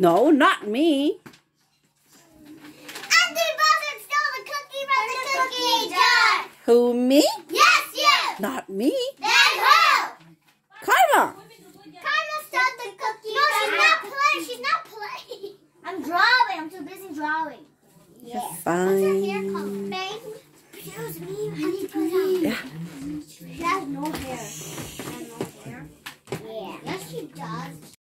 No, not me. Auntie Buzzard stole the cookie from the cookie jar. Who, me? Yes, you. Not me. Then who? Karma. Karma stole the cookie. No, she's not playing. She's not playing. I'm drawing. I'm too busy drawing. You're What's fine. her hair color? Pink. Excuse me. I need to put on. Yeah. She has no hair. She has no hair? Yeah. Yes, she does.